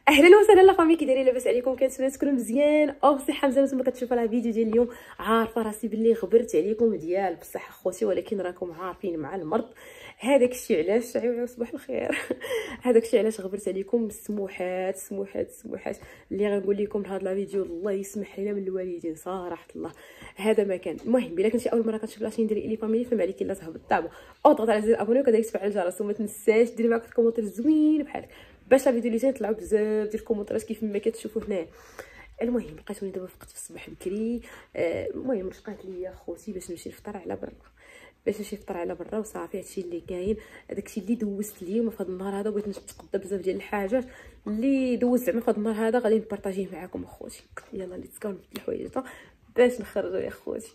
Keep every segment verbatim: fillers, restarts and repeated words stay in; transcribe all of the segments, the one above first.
اهلا وسهلا لا فامي، كي دايرين؟ لاباس عليكم؟ كنتمنى تكونوا مزيان او بصحه مزيانه. نتوما كتشوفوا راه فيديو ديال اليوم. عارفه راسي باللي غبرت عليكم ديال بصح اخوتي، ولكن راكم عارفين مع المرض هذاك الشيء علاش. صباح الخير. هذاك الشيء علاش غبرت عليكم. السموحات السموحات السموحات اللي غنقول لكم لهذا لا فيديو. الله يسمح لنا من الوالدين صراحه الله، هذا ما كان. المهم الا كنتي اول مره كتشوف لاشين ديال إلي فاميلي، فما عليك الا تهبط الطابه او تضغط على زر الابوني وكذلك تفعل الجرس، وما تنساش دير معاك كومونتير زوين بحالك باش الفيديو اللي جاي يطلعوا بزاف ديال الكومونتيرات كيف ما كتشوفوا هنا. المهم لقيتوني دابا فقت في الصباح بكري. آه المهم رشقات ليا خوتي باش نمشي نفطر على برا، باش نمشي نفطر على برا وصافي. هادشي اللي كاين، داكشي اللي دوزت اليوم في هذا النهار هذا. بغيت نتقدى بزاف ديال الحاجات اللي دوزت زعما في هذا النهار هذا، غادي نبارطاجيه معكم اخوتي. يلا ليتس جو نبدل الحوايج باش نخرجوا يا خوتي.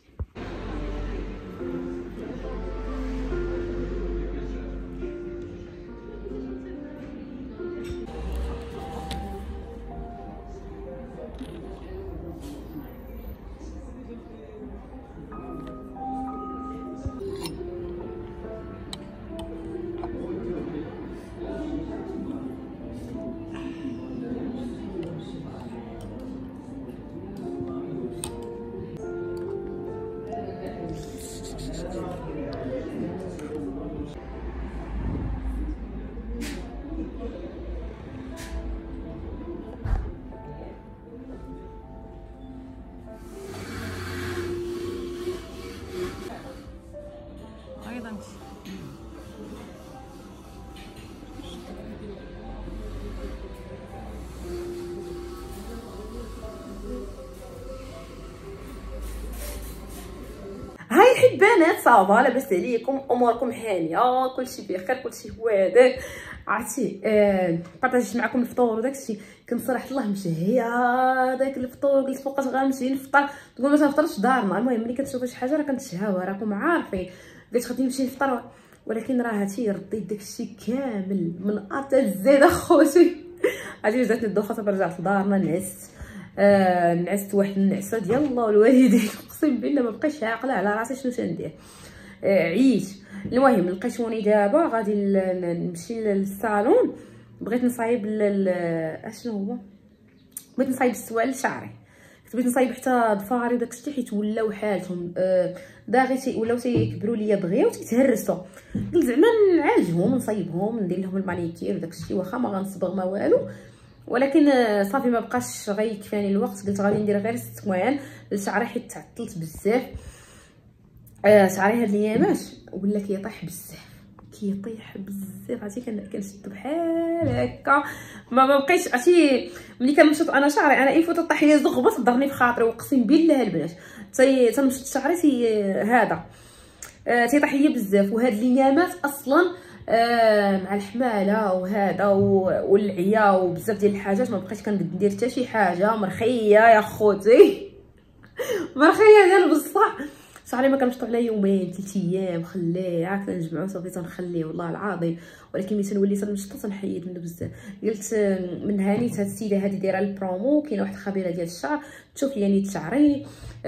هاي الحبانات صافا، لاباس عليكم؟ اموركم هانيه؟ كلشي بخير؟ كلشي هوادر؟ عرفتي آه بارطاجيت معكم الفطور وداكشي. كنت صراحه الله مشهيه داك الفطور، قلت فوقاش غنمشي نفطر، تقول ما تنفطرش دارنا. المهم ملي كتشوفوا شي حاجه راه كنتشهاوها، راكم عارفين. قلت غادي نمشي نفطر، ولكن راه هاتي رديت داكشي كامل من ا الزيد اخوتي. عرفتي جاتني الدوخه صافي، رجعت لدارنا نعست. آه نعست واحد النعسه ديال الله والوالدين. اقسم بالله ما بقيتش عاقله على راسي شنو تندير. آه عييت. المهم لقيتوني دابا غادي نمشي للصالون. بغيت نصايب اشنو هو، بغيت نصايب السوال لشعري. بغيت نصايب حتى ضفاري وداك الشيء حيت ولاو حالتهم آه داغي تي ولاو تيكبروا ليا دغيا وتيتهرسوا. قلت زعما نعالجهم نصايبهم ندير لهم المانيكير وداك الشيء، واخا ما غنصبغ ما والو، ولكن صافي ما بقاش غيكفاني الوقت. قلت غادي ندير غير التكوان لشعري حيت تعطلت بزاف. آه شعري هاد الايامات ولا كيطيح بزاف، كيطيح بزاف. عرفتي كنشد بحال هكا، ما ما بقيتش. عرفتي ملي كنمشط انا شعري انا يفوت طيح ليا زغبه تضرني في خاطري، وقسم بالله البنات تي تنمشط شعري تي هذا آه تيطيح ليا بزاف. وهاد الايامات اصلا آه مع الحماله وهذا والعيا وبزاف ديال الحاجات ما بقيتش كنقد ندير حتى شي حاجه. مرخيه يا خوتي، مرخيه ديال بصح. شعري ما كنشطو على يومين ثلاث ايام خليه عاد كنجمعو صافي تنخليه والله العظيم. ولكن ملي تنولي تنشطو تنحيد منه بزاف. قلت من هانيت هاد السيده هادي دايره البرومو، كاينه واحد الخبيره ديال الشعر تشوف لي نيت شعري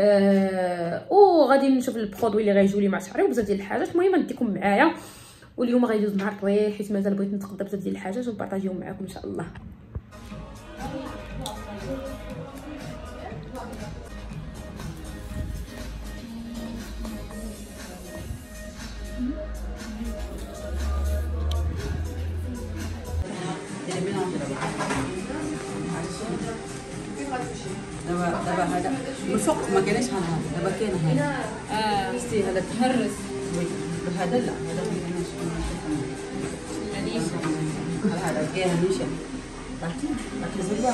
آه وغادي نشوف البرودوي اللي غيجيو لي مع شعري وبزاف ديال الحاجات. المهم نديكم معايا، واليوم غيدوز نهار طويل حيت مازال بغيت نتقدى بزاف ديال الحاجات ونبارطاجيهم معكم ان شاء الله. دابا دابا هذا بالفوق ما كاينش هذا، دابا كاين هذا اه شتي هذا تهرس. هذا لا هذا ما كاينش يعني هذا كاين نيشان عرفتي عرفتي زربه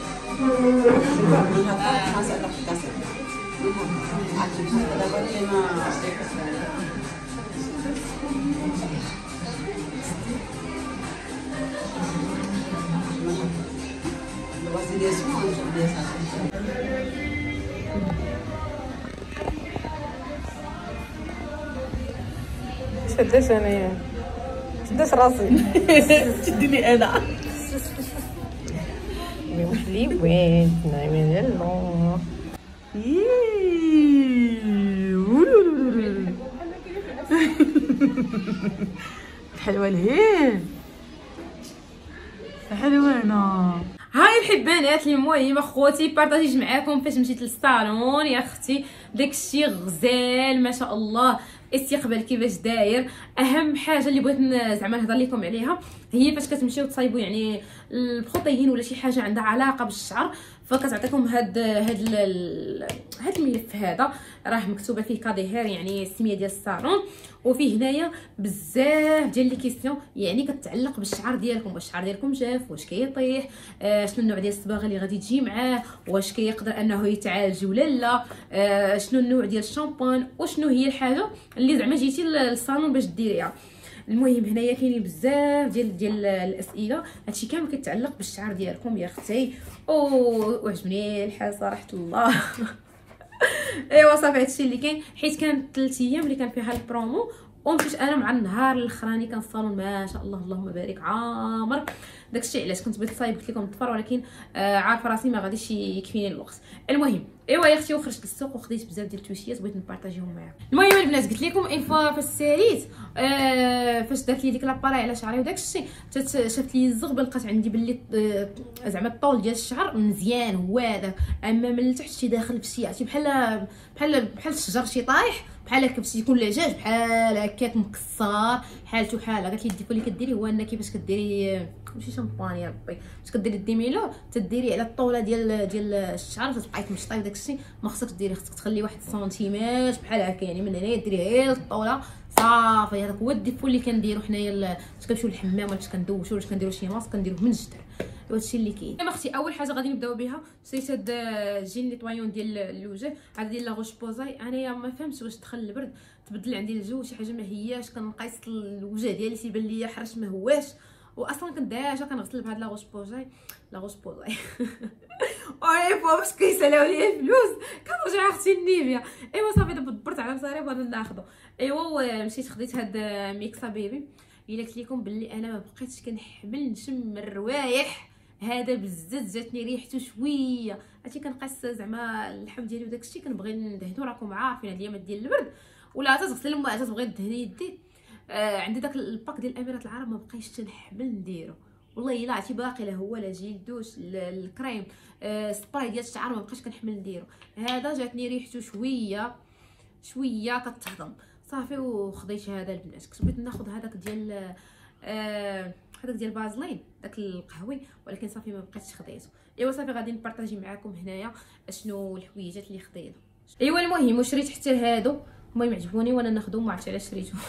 هذا خاص هذا كاسه عرفتي دابا كاين شداش انايا شداش راسي تديني انا وحلي وين نايمين ديال النور. حلوه لهيه حلوه انا. ها الحبانات المهم اخوتي بارطاجيت معاكم فاش مشيت للصالون يا اختي داكشي غزال ما شاء الله. استقبال كيفاش داير. اهم حاجه اللي بغيت زعما نهضر لكم عليها هي فاش كتمشيو تصايبوا يعني البروتين ولا شي حاجه عندها علاقه بالشعر فكتعطيكم هاد هاد هاد الملف هذا راه مكتوبه فيه كاديهير يعني السميه ديال الصالون وفيه هنايا بزاف ديال لي كيسيون يعني كتعلق بالشعر ديالكم. واش الشعر ديالكم جاف واش كيطيح آه شنو النوع ديال الصباغه اللي غادي تجي معاه واش كيقدر انه يتعالج ولا لا آه شنو النوع ديال الشامبان وشنو هي الحاجه اللي زعما جيتي للصالون باش ديريها. المهم هنايا كاينين بزاف ديال ديال الاسئله هادشي كامل كيتعلق بالشعر ديالكم يا اختي. او عجبني الحال صراحه الله ايوا صافي هادشي اللي كاين حيت كان ثلاث ايام اللي كان فيها البرومو ومشيت انا مع النهار الاخراني كان الصالون ما شاء الله اللهم بارك عامر. داكشي علاش كنت بغيت صايب قلت لكم الظفر ولكن آه عارفه راسي ما غاديش يكفيني الوقت. المهم ايوا يا اختي وخرجت للسوق وخديت بزاف ديال التوشيات بغيت نبارطاجيهم معاكم. المهم البنات قلت لكم اين فوا فاش ساليت آه فاش دارت لي ديك لاباراي على شعري وداكشي شافت لي الزغبه لقات عندي باللي آه زعما الطول ديال الشعر مزيان هو هذا اما من التحت شي داخل في شي عرفتي بحال بحال بحال الشجر شي طايح بحال هكا باش يكون لجاج بحال هكاك مكسر حالته حاله. قالت لي الديكو اللي كديري هو انك كيفاش كديري ماشي شامبان يا ربي باش كديري الديميلو تديري على الطوله ديال ديال الشعر تبقاي تمشطي وداكشي ما خصكش ديري خصك تخلي واحد سنتيمات بحال هكا يعني من هنايا ديري غير الطوله صافي. هذاك هو الديفو اللي كنديرو حنايا باش كنمشيو للحمام ولا باش كندوشو ولا باش كنديرو شي ماسك كنديروه من الجدر. هادشي اللي كاين. انا اختي اول حاجه غادي نبداو بها شريت هاد الجين نيطوايون ديال الوجه هذا ديال لا روش بوزاي. انايا ما فهمتش واش دخل البرد تبدل عندي الجو شي حاجه ما هياش كنقيس الوجه ديالي تيبان ليا حرش ما هواش واصلا كنت ديجا كنغسل بهاد لا روش بوزاي لا روش بوزاي اي فوا باش كيسالاو ليا الفلوس كنرجع اختي النيفيا. ايوا صافي دابا دبرت على مصاريف غادي ناخذو. ايوا مشيت خديت هاد ميكسا بيبي الا قلت لكم باللي انا ما بقيتش كنحمل نشم الروايح هذا بالزيت جاتني ريحته شويه عرفتي كنقص زعما اللحم ديالي وداكشي كنبغي ندهنو راكم عارفين هاد الايامات ديال البرد ولا تغسل الماء تبغي دهني يدي آه عندي داك الباك ديال الاميرات العرب ما بقيتش تنحمل نديرو والله الا عرفتي باقي لا هو لا جيل دوش الكريم آه سبراي ديال الشعر ما بقيتش كنحمل نديرو. هذا جاتني ريحته شويه شويه كتهضم صافي وخديت هذا البنات. كنت بغيت ناخذ هذاك ديال آه هذاك ديال بازلين داك القهوي ولكن صافي ما بقيتش خديته. ايوا صافي غادي نبارطاجي معكم هنايا شنو الحويجات اللي خديتهم. ايوا المهم وشريت حتى هادو المهم عجبوني وانا ناخذهم ما عرفتش علاش شريتهم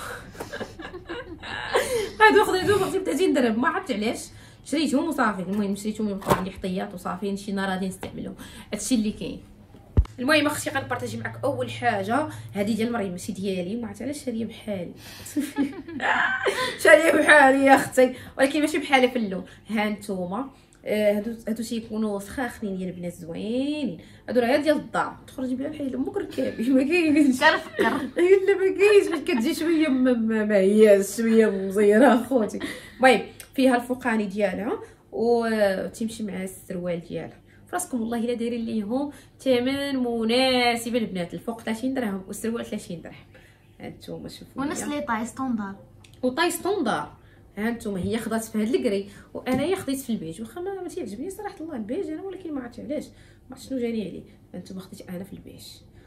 هادو خديتهم بغيت ثلاثين درهم ما عرفت علاش شريتهم وصافي. المهم شريتهم يبقاو عندي حطيات وصافي شي نهار غادي نستعملهم هادشي اللي كاين. المهم اختي غنبارطاجي معك اول حاجه هذه ديال مريم ماشي ديالي ما عرفت علاش شاريه بحالي شاريه بحالي يا اختي ولكن ماشي بحالي في اللون. ها نتوما هادو هادو تيكونوا سخاخنين ديال البنات زوينين هادو راه ديال الدار تخرجي بلا بحال امك ركابي ما كاينش كنفكر الا ما كاينش باش كتجي شويه ما هياش شويه مزيره اخوتي. المهم فيها الفوقاني ديالها وتمشي مع السروال ديالها فراسكم والله الا دايرين ليهم ثمن مناسب البنات الفوق ثلاثين درهم والسروال ثلاثين درهم. هانتوما شوفوا ونفس لي طاي ستوندار وطاي ستوندار. هانتوما هي خدات في هاد الكري وانايا خديت في البيج واخا ما تيعجبني صراحه الله البيج انا ولكن ما عرفت علاش ما عرفت شنو جاني عليه. هانتوما خديت انا في البيج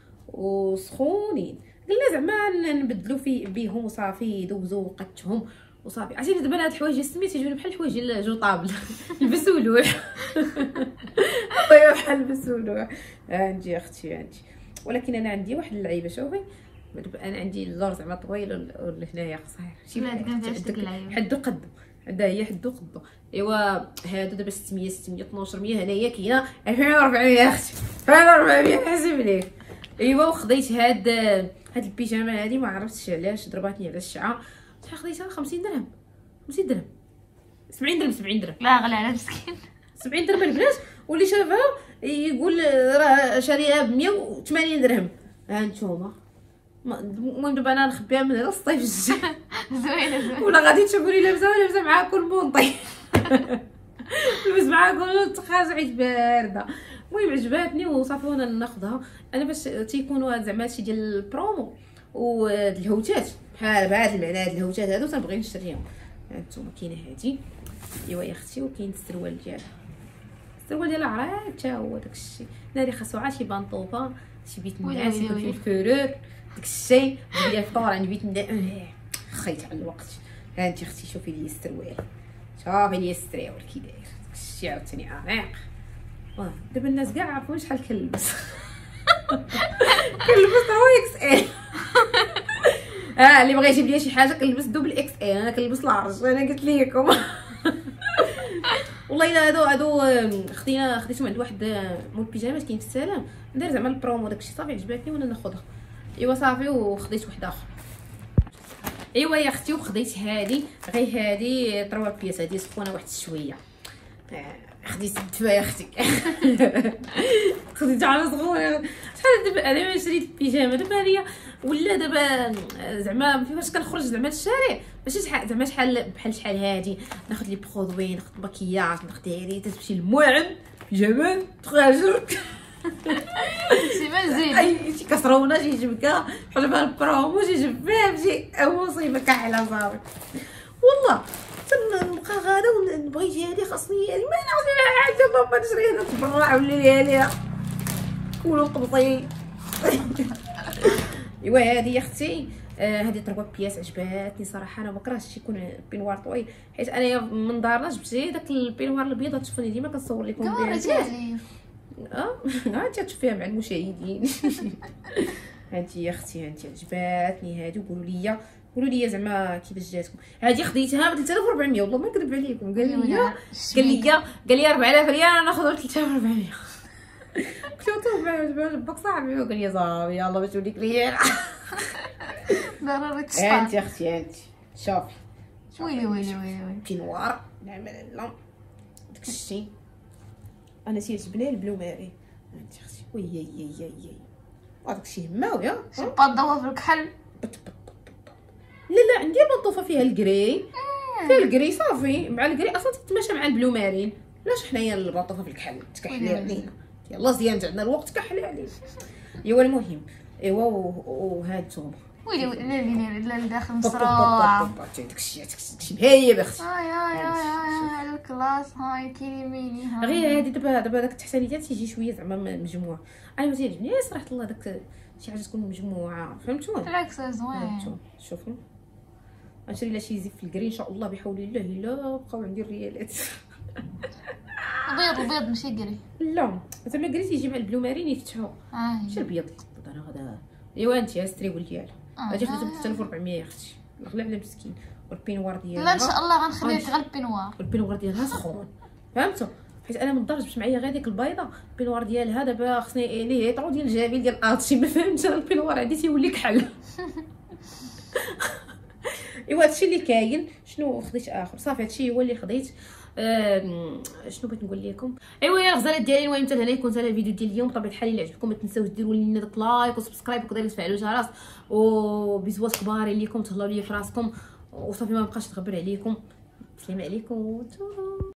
وسخونين قلنا زعما نبدلوا في بيهم وصافي يدوزوا وقتهم وصافي. عرفتي دابا هاد الحوايج السميت تيجوني بحال الحوايج ديال جو طابل لبسوا لوح طيب بحال لبسوا لوح. ها نجي اختي عندي ولكن انا عندي واحد اللعيبه شوفي انا عندي اللور زعما طويل ولا هنايا قصير شي حدو قدو عندها هي حدو قدو. ايوا هادو دابا ستمية ستمية اثناش مية هنايا كاينه ألفين وأربعمية اختي ألفين وأربعمية حسب ليك. ايوا وخديت هاد هاد البيجامه هادي ما عرفتش علاش ضرباتني على الشعر شحال خديتها خمسين درهم خمسين درهم سبعين درهم سبعين درهم لا غلى على مسكين سبعين درهم البنات واللي شافها يقول راه شاريها ب مية وثمانين درهم. ها نتوما المهم دابا انا نخبيها من هنا الصيف الجاي زوينه زوينه ولا غادي تشوفوني لابسه لابسه معاكم المونطي لبس معاكم التقاز عيد بارده. المهم عجباتني وصافي وانا ناخذها انا باش تيكونوا زعما هادشي ديال البرومو والهوتات بحال بهاد المعنى هاد الهوتات هادو تنبغي نشريهم. هانتوما كاينه هادي ايوا يا اختي وكاين السروال ديالها السروال ديالها عريض حتى هو داكشي. ناري خاصو عاد شي بانطوفه شي بيت النعاس يكون فيه الكورور داكشي. جيب لي فطور عند بيت النعاس خيت على الوقت. ها انت اختي شوفي لي السروال شوفي لي السريول كي داير داكشي عاوتاني عميق. واه دابا الناس كاع عرفوا شحال كنلبس كنلبس هو اكس ال. اه اللي بغى يجيب لي شي حاجه كنلبس دوبل اكس ال. انا كنلبس لارج انا قلت لكم. والله الا هادو هادو خدينا خديتهم عند واحد مول بيجامات كاين في السلام دار زعما البرومو داكشي صافي عجباتني وانا ناخذها. ايوا صافي وخديت واحد اخر. ايوا يا اختي وخديت هادي غير هادي طروا بياس هادي سخونه واحد شويه. خديت الدفا يا اختي. خديت على صغير شحال دابا انا شريت بيجامه دابا هي ولا دابا زعما فاش كنخرج زعما الشارع ماشي شحال زعما شحال بحال شحال هادي ناخذ لي برودوي ناخذ مكياج ناخذ هادي تمشي للموعد بيجامه تخرج شي بنزين اي شي كسرونه شي جبكه بحال بها البرومو شي جباب شي مصيبه كحله صافي. والله تنبقى غادا ونبغي يجي هادي خاصني هادي ما نعرفش حاجه بابا نشريها نتبرع ولي عليها كولو قبطي. ايوا هادي يا اختي آه هادي طربه بياس عجباتني صراحه. انا ما كرهتش يكون بينوار طويل حيت انا من دارنا جبت داك البينوار الابيض تشوفوني ديما كنصور لكم كوريتيه اه ها انت تشوفيها مع المشاهدين. هانتي يا اختي هانتي عجباتني هادي وقولوا لي قولوا لي زعما كيفاش جاتكم. هادي خديتها ب ثلاثة آلاف وأربعمية والله ما نكذب عليكم. قال لي قال لي قال لي أربعة آلاف ريال انا ناخذ ثلاثة آلاف وأربعمية. قلت له طيب باك صاحبي قال لي صافي يلاه باش نوريك ريال. ضروري تشطح. هانتي اختي هانتي شوفي ويلي ويلي ويلي ويلي بينوار نعمل لا داكشي انا تيعجبني البلو ماري. هانتي اختي وي يا يا يا يا هذاكشي هماوي ها شي بانطوفه في الكحل. لا لا عندي بنطوفه فيها الكري فيها الكري صافي مع الكري اصلا تتماشى مع البلو مارين. علاش حنايا البنطوفه في الكحل تكحلي علينا يلاه زيان عندنا الوقت كحلي علينا. ايوا المهم ايوا وهاد الثومه ويلي ويلي لا لا داخل مصروع داكشي داكشي مهيب اختي. هاي هاي هاي هاي الكلاس هاي كيليميني هاي غير هادي دابا دابا داك التحسانيات تيجي شويه زعما مجموعه. انا ما تيعجبني صراحه الله داك شي حاجه تكون مجموعه فهمتوا. بالعكس زوين. شوفوا غنشري لها شي زيت في الكري ان شاء الله بحول الله الا بقاو عندي الريالات. البيض البيض ماشي قري لا زعما قري تيجي مع البلو مارين يفتحوا اه ماشي البيض انا غدا. ايوا انت ستريبل ديالها هادي خديتها ب ثلاثة آلاف وأربعمية يا اختي الله على مسكين. والبينوار ديالها لا ان شاء الله غنخليها غير البينوار. والبينوار ديالها سخون فهمتوا حيت انا من الدار جبت معايا غير ديك البيضه. البينوار ديالها دابا خصني ليه يطرو ديال الجبل ديال اطشي ما فهمتش انا البينوار عندي تيولي كحل. ايوا هادشي اللي كاين. شنو خديت اخر صافي هادشي هو اللي خديت. آه شنو بغيت نقول لكم. ايوا يا غزالات ديالي المهم حتى لهنا يكون سالا الفيديو ديال اليوم بطبيعه الحال الا عجبكم ما تنساوش ديروا لنا داك لايك وسبسكرايب وكذلك تفعلوا الجرس وبيزوات كبار ليكم تهلاو ليا في راسكم وصافي ما بقاش نغبر عليكم. السلام عليكم.